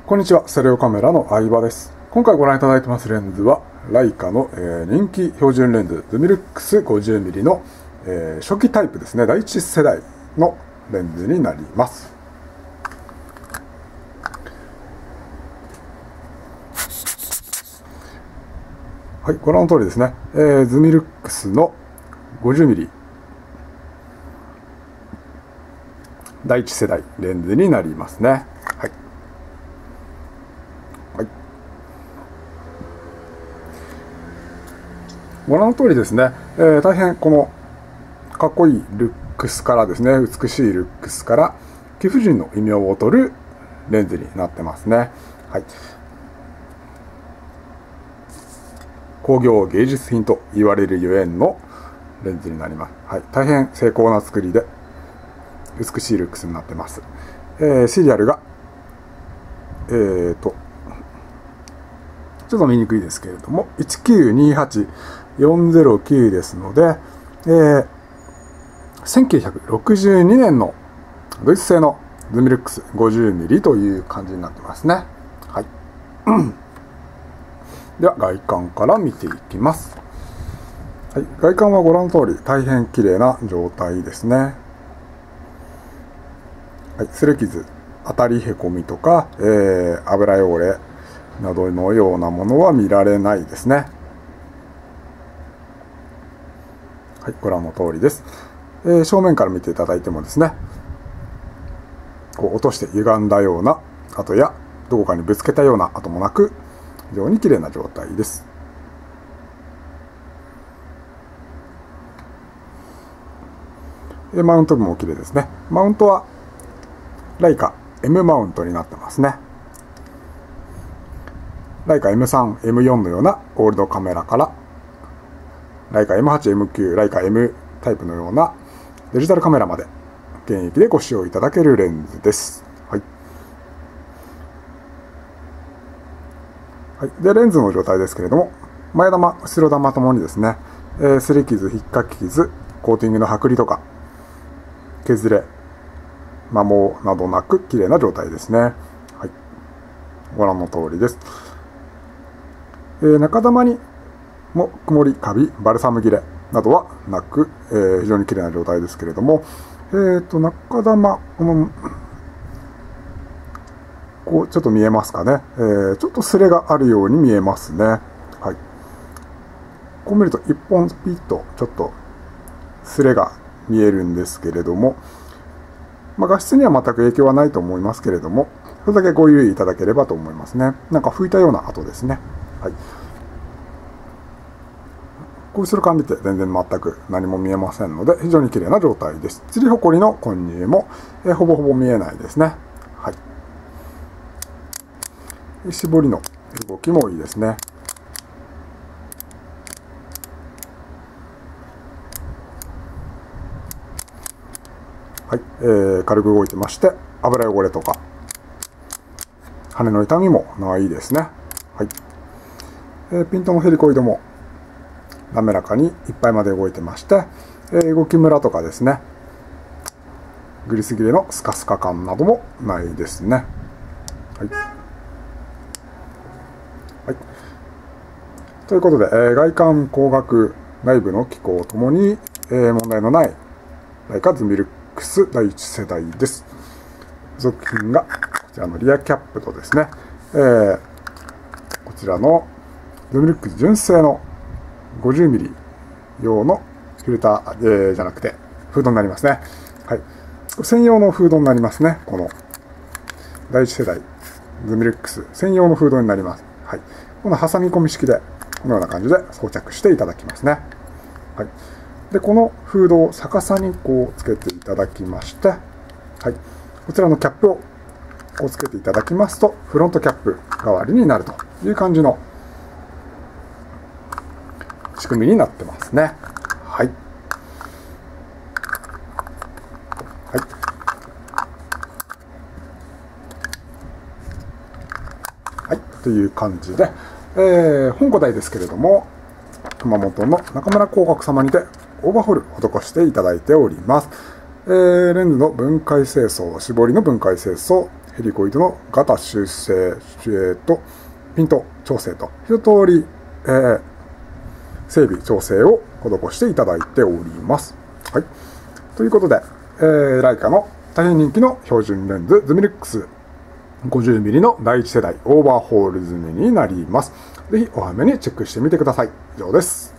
こんにちは、ステレオカメラの相葉です。今回ご覧いただいてますレンズは、ライカの、人気標準レンズ、ズミルックス 50mm の、初期タイプですね、第1世代のレンズになります。はい、ご覧の通りですね、ズミルックスの 50mm 第1世代レンズになりますね。はいご覧の通りですね、大変このかっこいいルックスからですね、美しいルックスから貴婦人の異名を取るレンズになってますね。はい、工業芸術品と言われるゆえんのレンズになります。はい、大変精巧な作りで美しいルックスになってます。シリアルがちょっと見にくいですけれども1928409ですので、1962年のドイツ製のズミルックス 50mm という感じになってますね。はいでは外観から見ていきます。はい、外観はご覧の通り大変綺麗な状態ですね。はい、擦れ傷、当たりへこみとか、油汚れなどのようなものは見られないですね。はい、ご覧の通りです。正面から見ていただいてもですね、こう落として歪んだような跡やどこかにぶつけたような跡もなく、非常に綺麗な状態です。マウント部も綺麗ですね。マウントはライカ M マウントになってますね。ライカ M3、M4 のようなゴールドカメラから、ライカ M8、M9、ライカ M タイプのようなデジタルカメラまで現役でご使用いただけるレンズです。はい。はい、で、レンズの状態ですけれども、前玉、後ろ玉ともにですね、擦れ傷、引っかき傷、コーティングの剥離とか、削れ、摩耗などなく綺麗な状態ですね。はい。ご覧の通りです。中玉にも曇り、カビ、バルサム切れなどはなく、非常に綺麗な状態ですけれども、中玉、こうちょっと見えますかね、ちょっと擦れがあるように見えますね。はい、こう見ると一本ピッとちょっと擦れが見えるんですけれども、画質には全く影響はないと思いますけれども、それだけご留意いただければと思いますね。なんか拭いたような跡ですね。はい、後ろから見て全然全く何も見えませんので、非常に綺麗な状態です。釣りほこりの混入も、ほぼほぼ見えないですね。はい、絞りの動きもいいですね。はい、軽く動いてまして、油汚れとか羽の痛みもないですね。はい、ピントのヘリコイドも滑らかにいっぱいまで動いてまして、動きムラとかですね、グリス切れのスカスカ感などもないですね。はい、はい、ということで、外観、光学、内部の機構ともに、問題のないライカズミルックス第1世代です。付属品がこちらのリアキャップとですね、こちらのズミルックス純正の 50mm 用のフィルター、じゃなくてフードになりますね。はい、専用のフードになりますね。この第1世代ズミルックス専用のフードになります。はい、この挟み込み式でこのような感じで装着していただきますね。はい、でこのフードを逆さにこうつけていただきまして、はい、こちらのキャップをこうつけていただきますとフロントキャップ代わりになるという感じの仕組みになってますね。はい。はい。はい。という感じで、本5台ですけれども、熊本の中村工学様にてオーバーホール施していただいております。レンズの分解清掃、絞りの分解清掃、 ヘリコイドのガタ修正とピント調整と一通り、整備調整を施していただいております。はい、ということで、ライカの大変人気の標準レンズズミルックス 50mm の第1世代オーバーホール済みになります。ぜひお早めにチェックしてみてください。以上です。